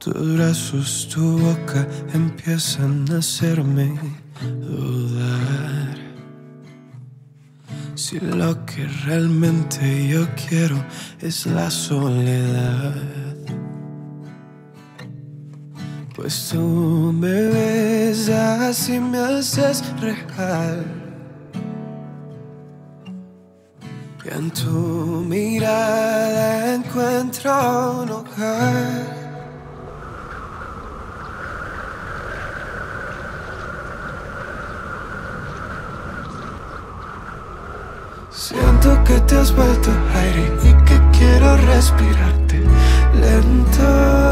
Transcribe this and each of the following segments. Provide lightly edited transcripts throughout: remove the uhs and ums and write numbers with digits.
Tus brazos, tu boca empiezan a hacerme dudar si lo que realmente yo quiero es la soledad. Pues tú me besas y me haces real, y en tu mirada encuentro un hogar. Siento que te has vuelto aire y que quiero respirarte lento.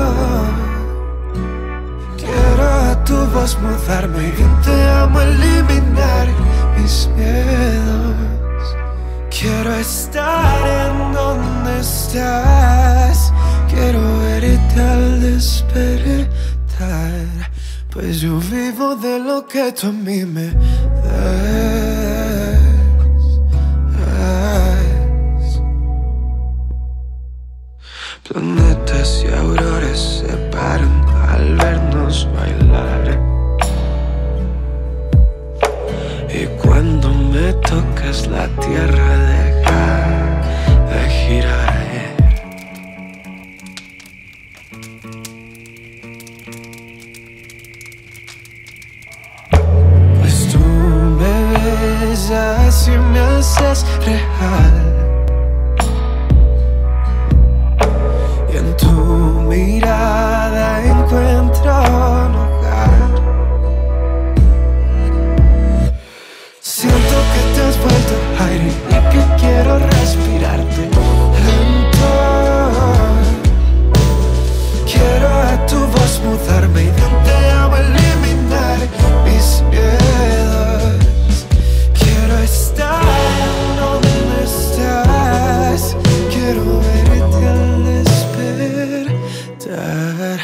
Quiero a tu voz mudarme y te amo eliminar mis miedos. Quiero estar en donde estás, quiero verte al despertar, pues yo vivo de lo que tú a mí me das. Planetas y auroras se paran al vernos bailar, y cuando me tocas la tierra deja de girar. Pues tú me besas y me haces real, mirada encuentro un hogar. Siento que te has vuelto aire y que quiero respirarte lento. Quiero a tu voz mudarme y te amo eliminar mis miedos. Quiero estar donde estás, quiero verte al despertar,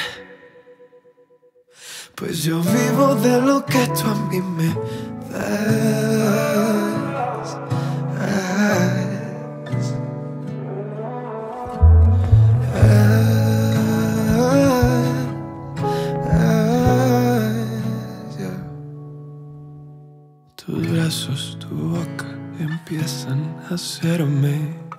pues yo vivo de lo que tú a mí me das. Tus brazos, tu boca empiezan a hacerme